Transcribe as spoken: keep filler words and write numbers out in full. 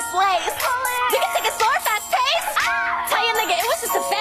slays. We can take a slower, fast pace. Tell you nigga, it was just a phase.